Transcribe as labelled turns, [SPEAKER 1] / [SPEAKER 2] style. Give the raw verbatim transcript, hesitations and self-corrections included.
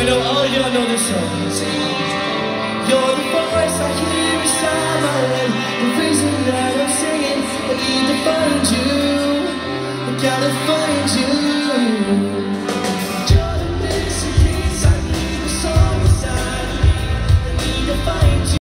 [SPEAKER 1] I know all of y'all know this song. Sing it. You're the voice I hear inside my head, the reason that I'm singing. I need to find you, I gotta find you.